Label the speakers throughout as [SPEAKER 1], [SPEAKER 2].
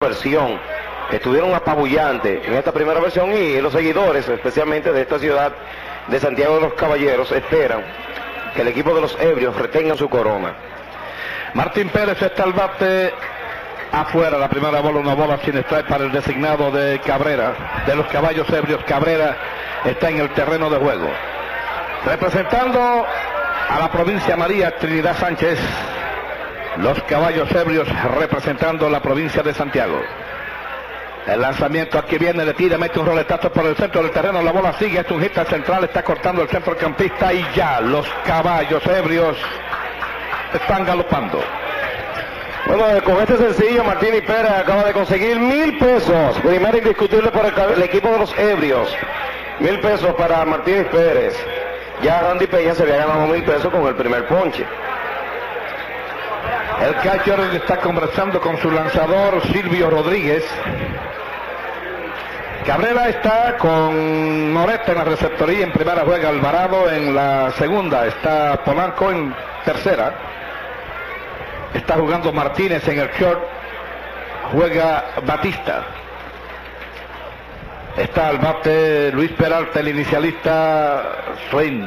[SPEAKER 1] versión. Estuvieron apabullantes en esta primera versión y los seguidores, especialmente de esta ciudad de Santiago de los Caballeros, esperan que el equipo de los ebrios retengan su corona.
[SPEAKER 2] Martín Pérez está al bate afuera. La primera bola, una bola sin strike para el designado de Cabrera, de los Caballos Ebrios. Cabrera está en el terreno de juego. Representando a la provincia María Trinidad Sánchez, los Caballos Ebrios representando la provincia de Santiago. El lanzamiento aquí viene, le tira, mete un roletazo por el centro del terreno, la bola sigue, es un hit al central, está cortando el centrocampista y ya los Caballos Ebrios están galopando.
[SPEAKER 1] Bueno, con este sencillo Martín y Pérez acaba de conseguir 1,000 pesos, primero indiscutible para el equipo de los ebrios. 1,000 pesos para Martín y Pérez. Ya Randy Peña se había ganado 1,000 pesos con el primer ponche.
[SPEAKER 2] El catcher está conversando con su lanzador Silvio Rodríguez. Cabrera está con Noreta en la receptoría, en primera juega Alvarado, en la segunda está Polanco, en tercera está jugando Martínez, en el short juega Batista. Está al bate Luis Peralta, el inicialista, swing.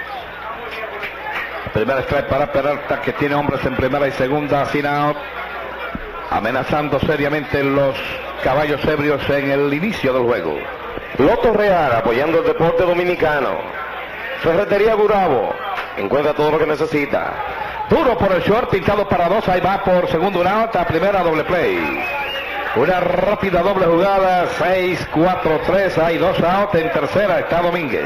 [SPEAKER 2] Primera strike para Peralta, que tiene hombres en primera y segunda, sin out, amenazando seriamente los Caballos Ebrios en el inicio del juego.
[SPEAKER 1] Loto Real apoyando el deporte dominicano. Ferretería Gurabo encuentra todo lo que necesita.
[SPEAKER 2] Duro por el short, pintado para dos, ahí va por segundo out, a primera doble play. Una rápida doble jugada, 6-4-3, hay 2 out, en tercera está Domínguez.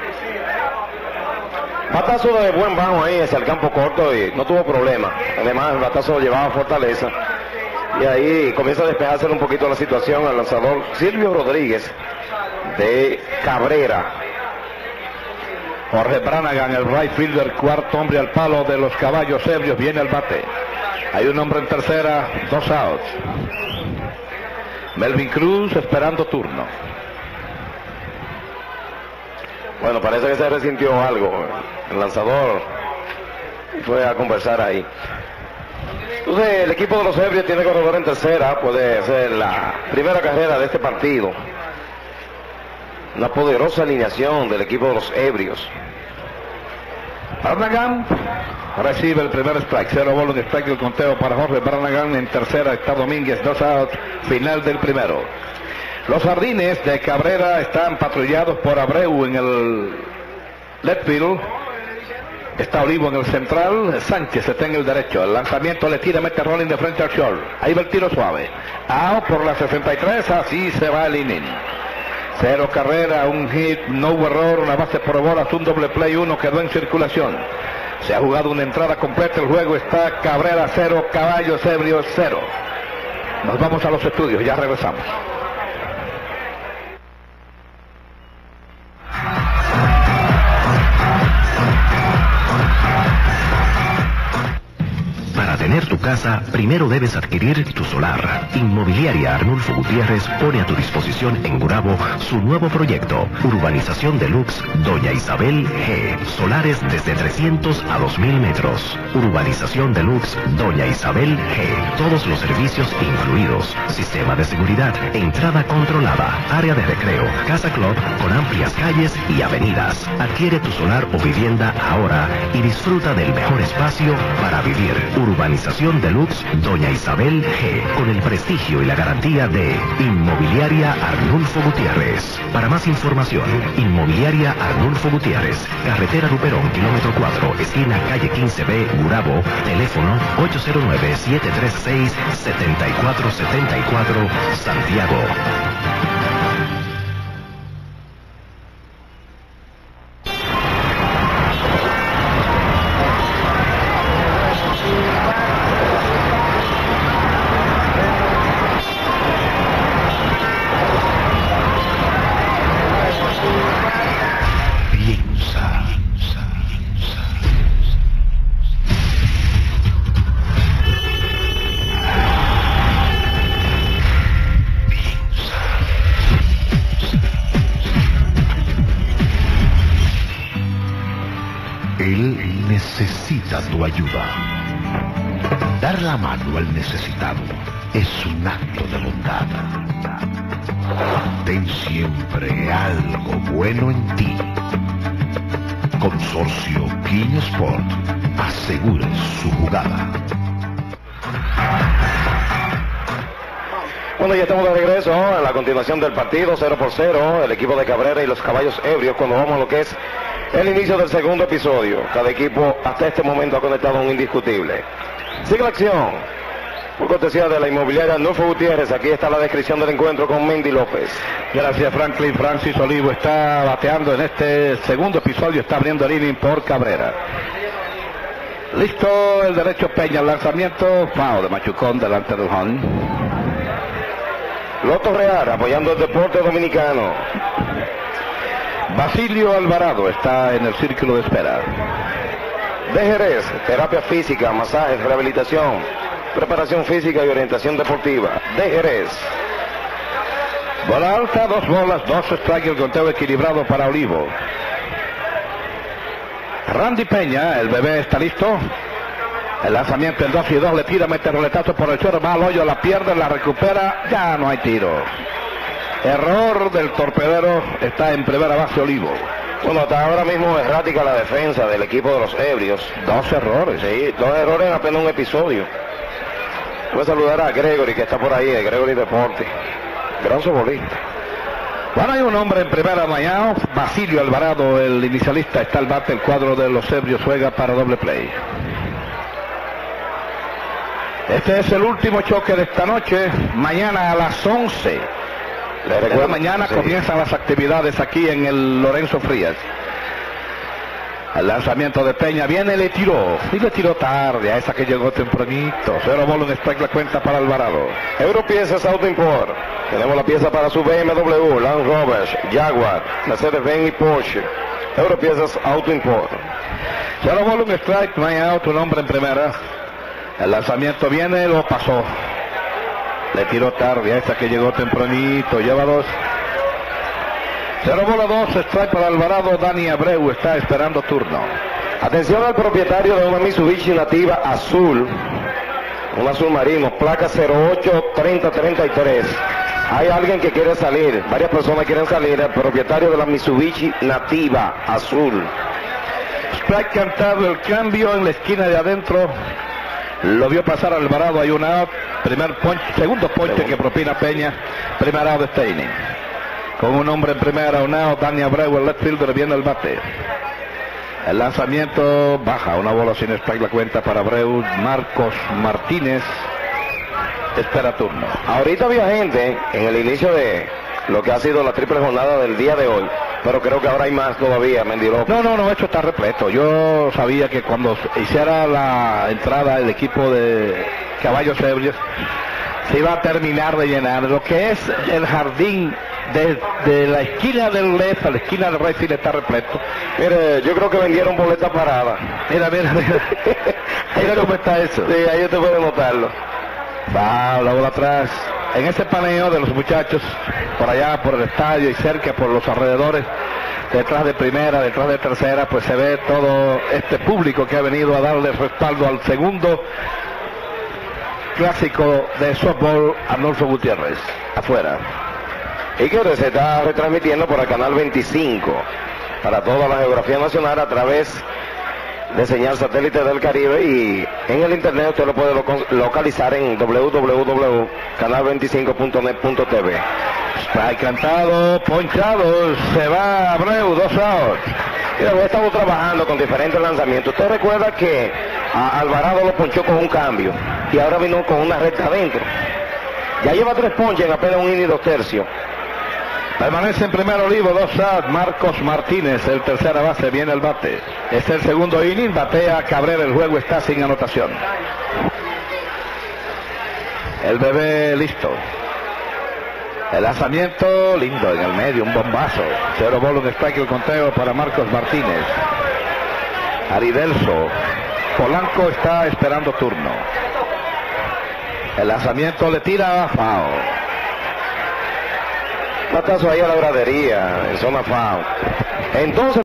[SPEAKER 1] Batazo de buen bajo ahí hacia el campo corto y no tuvo problema. Además el batazo lo llevaba a fortaleza. Y ahí comienza a despejarse un poquito la situación al lanzador Silvio Rodríguez de Cabrera.
[SPEAKER 2] Jorge Branagán, el right fielder, cuarto hombre al palo de los Caballos Ebrios, viene al bate. Hay un hombre en tercera, 2 outs. Melvin Cruz esperando turno.
[SPEAKER 1] Bueno, parece que se resintió algo. El lanzador fue a conversar ahí. Entonces el equipo de los ebrios tiene corredor en tercera. Puede ser la primera carrera de este partido. Una poderosa alineación del equipo de los ebrios.
[SPEAKER 2] Branagán recibe el primer strike, 0 bola, un strike, el conteo para Jorge Branagán. En tercera está Domínguez, 2 outs, final del primero. Los jardines de Cabrera están patrullados por Abreu en el left field. Está Olivo en el central, Sánchez está en el derecho. El lanzamiento le tira, mete rolling de frente al short. Ahí va el tiro suave. Out por la 63, así se va el inning. 0 carrera, un hit, no hubo error, una base por bolas, un doble play, 1 quedó en circulación. Se ha jugado una entrada completa, el juego está Cabrera 0, Caballos Ebrios 0. Nos vamos a los estudios, ya regresamos.
[SPEAKER 3] Para tener tu casa, primero debes adquirir tu solar. Inmobiliaria Arnulfo Gutiérrez pone a tu disposición en Gurabo su nuevo proyecto, Urbanización Deluxe Doña Isabel G. Solares desde 300 a 2,000 metros. Urbanización Deluxe Doña Isabel G. Todos los servicios incluidos. Sistema de seguridad, entrada controlada, área de recreo, casa club con amplias calles y avenidas. Adquiere tu solar o vivienda ahora y disfruta del mejor espacio para vivir. Urbanización Deluxe Doña Isabel G. Con el prestigio y la garantía de Inmobiliaria Arnulfo Gutiérrez. Para más información, Inmobiliaria Arnulfo Gutiérrez, carretera Luperón, kilómetro 4, esquina calle 15B, Gurabo, teléfono 809-736-7474, Santiago.
[SPEAKER 4] Él necesita tu ayuda. Dar la mano al necesitado es un acto de bondad. Ten siempre algo bueno en ti. Consorcio King Sport. Asegure su jugada.
[SPEAKER 1] Bueno, ya estamos de regreso en la continuación del partido, 0-0, el equipo de Cabrera y los Caballos Ebrios, cuando vamos a lo que es el inicio del segundo episodio. Cada equipo hasta este momento ha conectado un indiscutible. Sigue la acción, por cortesía de la inmobiliaria Arnulfo Gutiérrez. Aquí está la descripción del encuentro con Mendy López.
[SPEAKER 2] Gracias, Franklin. Francis Olivo está bateando en este segundo episodio, está abriendo el inning por Cabrera. Listo el derecho Peña, el lanzamiento, foul de machucón delante del home.
[SPEAKER 1] Loto Real apoyando el deporte dominicano.
[SPEAKER 2] Basilio Alvarado está en el círculo de espera.
[SPEAKER 1] De Jerez, terapia física, masajes, rehabilitación, preparación física y orientación deportiva. De Jerez.
[SPEAKER 2] Bola alta, 2 bolas, 2 strikes, el conteo equilibrado para Olivo. Randy Peña, el bebé está listo. El lanzamiento en 2-2, le tira, mete roletazo por el chorro, va al hoyo, la pierde, la recupera, ya no hay tiro. Error del torpedero, está en primera base Olivo.
[SPEAKER 1] Bueno, hasta ahora mismo errática la defensa del equipo de los Ebrios.
[SPEAKER 2] 2 errores.
[SPEAKER 1] Sí, 2 errores en apenas un episodio. Voy a saludar a Gregory, que está por ahí, de Gregory Deporte. Gran sobolista.
[SPEAKER 2] Bueno, hay un hombre en primera mañana, Basilio Alvarado, el inicialista, está al bate, el cuadro de los Ebrios juega para doble play. Este es el último choque de esta noche. Mañana a las 11 de la mañana comienzan las actividades aquí en el Lorenzo Frías. El lanzamiento de Peña viene, le tiró. Y le tiró tarde a esa que llegó tempranito. 0 bola, un strike, la cuenta para Alvarado.
[SPEAKER 1] Europiezas Auto Import. Tenemos la pieza para su BMW, Land Rover, Jaguar, Mercedes-Benz y Porsche. Europiezas Auto Import.
[SPEAKER 2] 0 bola, un strike, no hay out, un hombre en primera. El lanzamiento viene, lo pasó. Le tiró tarde a esa que llegó tempranito. Lleva 2. 0 bola, 2 strike para Alvarado. Dani Abreu está esperando turno.
[SPEAKER 1] Atención al propietario de una Mitsubishi Nativa azul. Un azul marino, placa 083033. Hay alguien que quiere salir. Varias personas quieren salir. El propietario de la Mitsubishi Nativa azul.
[SPEAKER 2] Strike cantado, el cambio en la esquina de adentro. Lo vio pasar Alvarado, hay un out, segundo ponche que propina Peña, primer out de este inning. Con un hombre en primera, un out, Dani Abreu, el left fielder, viene el bate. El lanzamiento baja, una bola sin strike, la cuenta para Abreu. Marcos Martínez espera turno.
[SPEAKER 1] Ahorita había gente en el inicio de lo que ha sido la triple jornada del día de hoy, pero creo que ahora hay más todavía, Mendy López.
[SPEAKER 2] No, esto está repleto. Yo sabía que cuando hiciera la entrada el equipo de Caballos Ebrios se iba a terminar de llenar. Lo que es el jardín de la esquina del left a la esquina del right field está repleto.
[SPEAKER 1] Mire, yo creo que vendieron boletas paradas.
[SPEAKER 2] Mira. Mira cómo está eso.
[SPEAKER 1] Sí, ahí usted puede notarlo.
[SPEAKER 2] Va la bola atrás. En ese paneo de los muchachos, por allá, por el estadio y cerca, por los alrededores, detrás de primera, detrás de tercera, pues se ve todo este público que ha venido a darle respaldo al segundo clásico de softball, Arnulfo Gutiérrez, afuera.
[SPEAKER 1] Y que se está retransmitiendo por el canal 25 para toda la geografía nacional a través de señal satélite del Caribe, y en el internet usted lo puede localizar en www.canal25.net.tv.
[SPEAKER 2] Está cantado, ponchado, se va Abreu, 2 outs.
[SPEAKER 1] Mira, hoy estamos trabajando con diferentes lanzamientos. Usted recuerda que a Alvarado lo ponchó con un cambio y ahora vino con una recta adentro. Ya lleva 3 ponches en apenas un inning y 2 tercios.
[SPEAKER 2] Permanece en primer Olivo, 2 outs, Marcos Martínez, el tercera base, viene el bate. Es el segundo inning, batea Cabrera, el juego está sin anotación. El bebé listo. El lanzamiento lindo en el medio, un bombazo. 0 bola, un strike, el conteo para Marcos Martínez. Aridelso Polanco está esperando turno. El lanzamiento le tira foul.
[SPEAKER 1] Batazo ahí a la gradería, en zona foul. Entonces